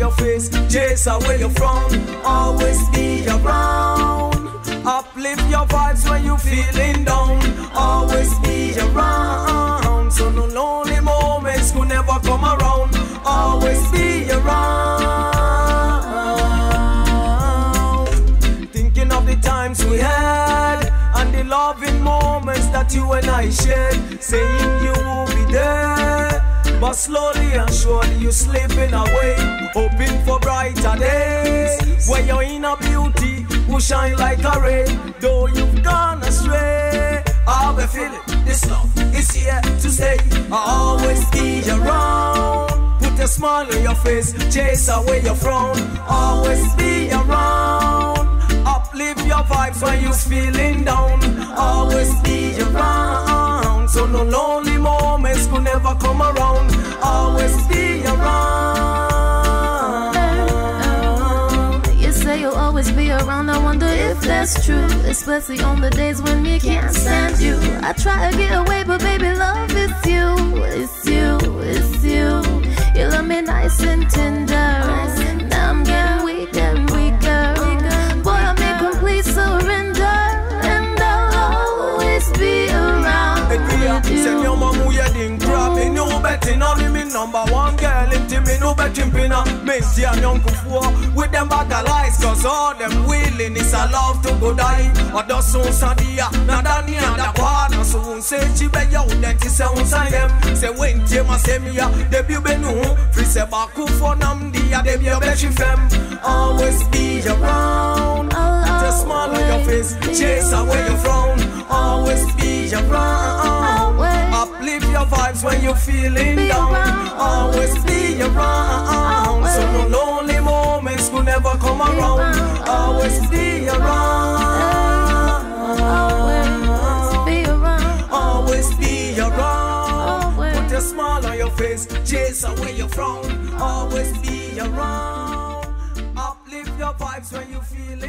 your face, chase away your frown. Always be around. Uplift your vibes when you feeling down. Always be around. So no lonely moments could never come around. Always be around. Thinking of the times we had and the loving moments that you and I shared. Saying you will be there, but slowly and surely you slipping away. Hoping for brighter days where your inner beauty will shine like a ray. Though you've gone astray, I'll be feeling this love is here to stay. I'll always be around. Put a smile on your face, chase away your frown. Always be around. Uplift your vibes when you're feeling down. Always be around. So no lonely moments could never come around. Always be around. You say you'll always be around. I wonder if that's true, especially on the days when me can't stand you. I try to get away, but baby, love is you. It's you, it's you. You love me nice and tender. Now I'm getting weaker and weaker. Boy, I'm in complete surrender, and I'll always be around. Send your mom who you didn't grab me. No betting on me, number one girl. Into me, no betting pinna. Minty and Uncle Four with them bag of lies. Cause all them willing is a love to go die. Or does soon Sadia, Nadani and the partner. So won't say Chibe ya, that is a one them. Say when Jema say me ya, debut benu. Free se baku for Namdi, ya debut bechi fem. Always be around. Put a smile on your face, chase away your frown. Always be around. Uplift your vibes when you're feeling down. Always be around. So no lonely moments could never come around. Always be around. Always be around. Put a smile on your face, chase away your frown. Always be around. Uplift your vibes when you feel it.